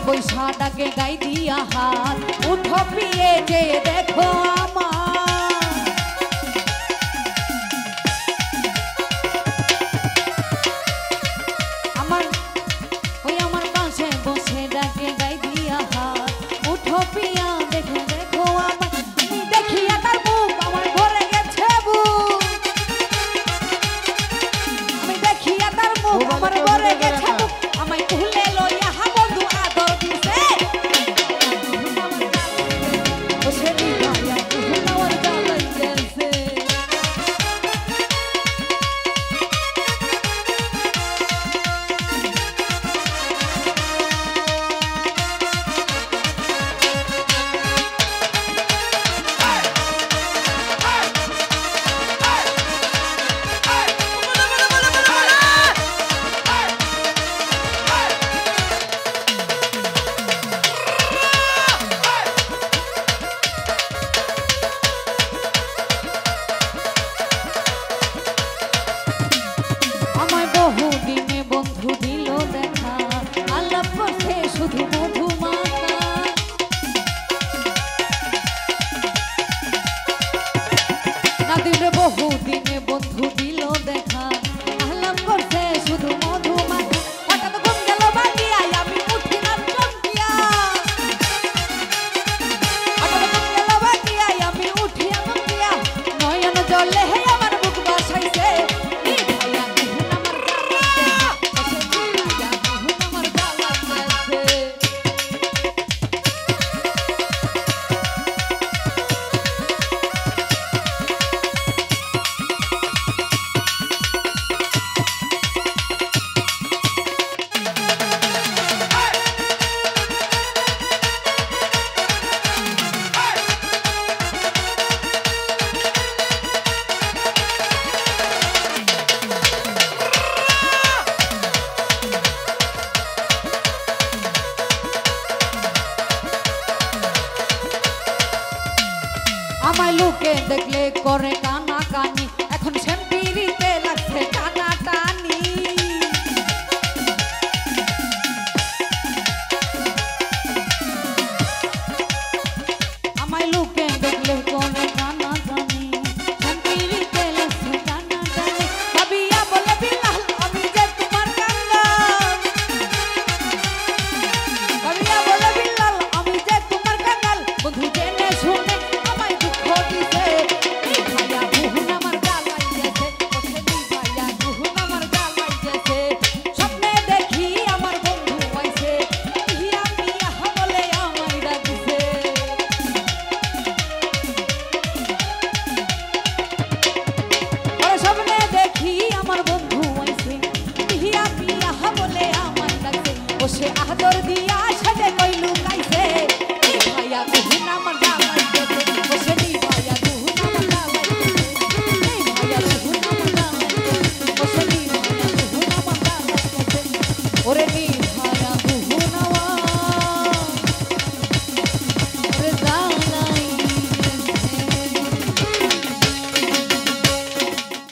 পয়সা ডাকে গাই দিয়া হাত উঠো পিয়ে যে দেখো আমার ওই আমার পাশে বসে ডাকে গাই দিয়া হাত উঠো পিয়া দেখে দেখো আমার আমি দেখিয়া তার মুখ আমার ভরে গেছে বুক আমি দেখিয়া তার মুখ আমার ভরে গেছে বুক আমায় ভুলে লইয়া হা বন্ধু আদর দিছে বসে নিভাইয়া ভুলাওয়ার জ্বালাই গেছে বহুদিনে বন্ধু দিল দেখা আলাপ করছে শুধু মধুমাখা নাদিম রে বহুদিনে বন্ধু দিল দেখা আলাপ করছে শুধু মধুমাখা হঠাৎ ঘুম গেল ভাঙিয়া আমি উঠিলাম চমকিয়া হঠাৎ ঘুম গেল ভাঙিয়া আমি উঠিয়া চমকিয়া নয়ন জলে হে আমার বুক বাসাইছে আমায় লোকে দেখলে করে কানা কানি এখন শ্যাম্পিরিতে লাগছে টানা টানি আমায় লোকে দেখলে করে কানা কানি শ্যাম্পিরিতে লাগছে টানা টানি ভাবিয়া বলে বিলাল আমি যে তোমার কাঙ্গাল ভাবিয়া বলে বিলাল আমি যে তোমার কাঙ্গাল বন্ধু জেনে শুনে সে আদর দিয়া সাজে কইলু কাইছে ভাইয়া গুহুনা আমার জ্বালাই গেছে বসে নি ভাইয়া গুহুনা আমার জ্বালাই গেছে ভাইয়া গুহুনা আমার জ্বালাই গেছে বসে নি ভাইয়া গুহুনা আমার জ্বালাই গেছে ওরে নি